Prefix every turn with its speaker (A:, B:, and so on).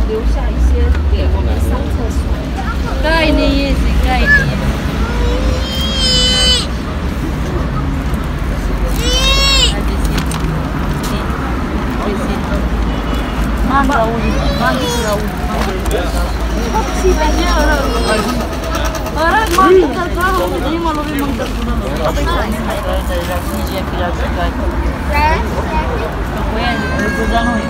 A: 留下一些给我们上厕所。概念也是概念。Manda uji, manda uji. Orang mantap kau.